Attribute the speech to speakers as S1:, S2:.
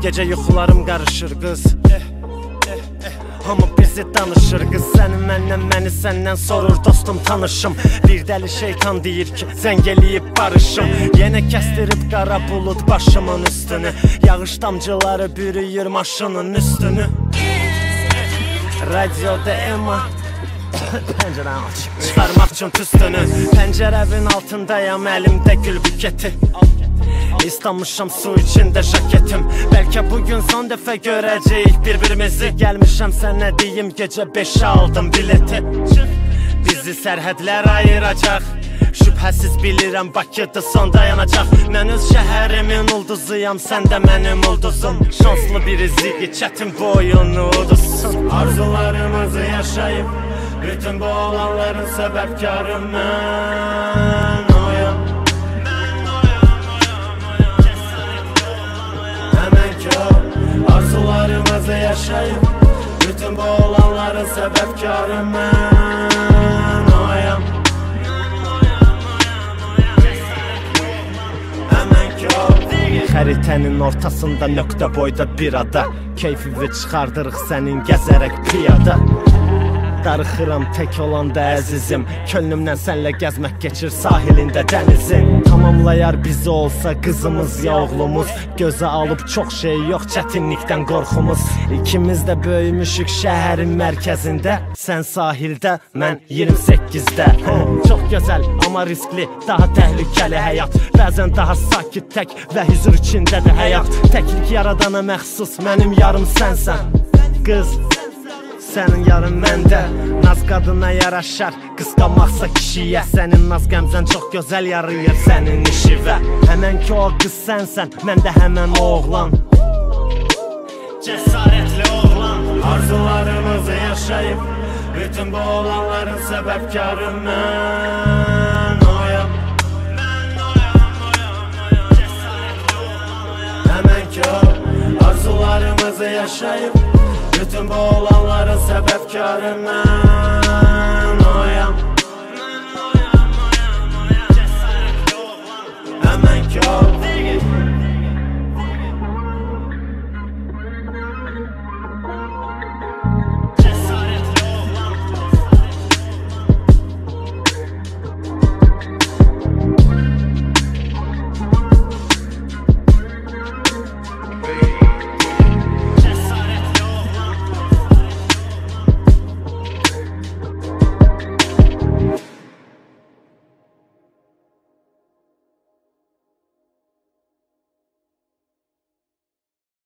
S1: Gece yuxularım qarışır qız. Hamı bizi danışır qız, səni məndən, məni səndən sorur dostum tanışım. Bir dəli şeytan deyir ki zəng eləyib barışım. Yenə kəstirib qara bulud başımın üstünü, yağış damcıları bürüyür maşının üstünü. Radioda Emma pəncərəni açıb çıxarmaq üçün tüstünü. Pəncərəvin altındayam, əlimdə gül buketi. İslanmışam su içində jaketim. Bəlkə bugün son dəfə görəcəyik bir-birimizi. Gəlmişəm sənə deyim, gecə 5'ə aldım bileti. Bizi sərhədlər ayıracaq, şübhəsiz bilirəm Bakıda son dayanacaq. Mən öz şəhərimin ulduzuyam, sən də mənim ulduzum. Şanslı bir izləyik, çətin bu oyunu uduzsun. Arzularımızı yaşayıb, bütün bu olanların səbəbkarım mən. Arzularımızı yaşayıb, bütün bu olanların səbəbkarım mən. Oyam, həmən ki o. Xəritənin ortasında nöqtə boyda bir ada, keyfivi çıxardırıq sənin gəzərək piyada. Darıxıram tək olanda əzizim, könlümdən sənlə gəzmək keçir sahilində dənizin. Tamamlayar bizi olsa qızımız ya oğlumuz, gözə alıb çox şey yox, çətinlikdən qorxumuz. İkimiz də böyümüşük şəhərin mərkəzində, sən sahildə, mən 28'də. Çox gözəl, amma riskli, daha təhlükəli həyat. Bəzən daha sakit, tək və hüzur içindədir həyat. Təklik yaradana məxsus, mənim yarım sənsən. Qız, sənin yarın məndə, naz qadına yaraşar, qısqanmaqsa kişiyə. Sənin naz qəmzən çox gözəl yarayır sənin işivə. Həmən ki o qız sənsən, mən də həmən o oğlan, cəsarətli oğlan. Arzularımızı yaşayıb, bütün bu olanların səbəbkarım mən. Oyam, həmən ki o arzularımızı yaşayıb, bütün bu olanların səbəbkarım mən.